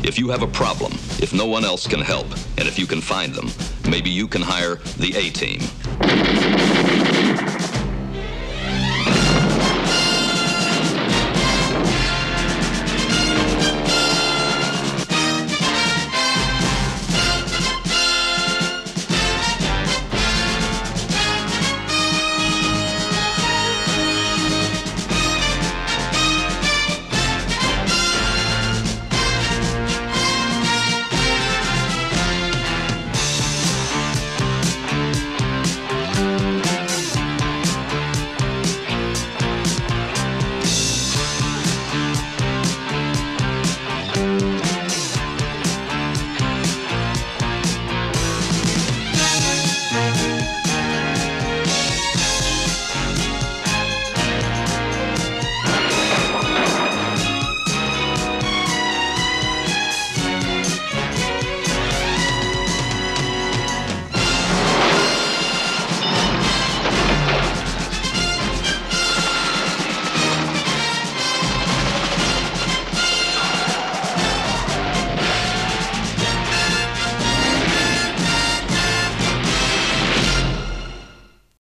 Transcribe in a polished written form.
If you have a problem, if no one else can help, and if you can find them, maybe you can hire the A-Team.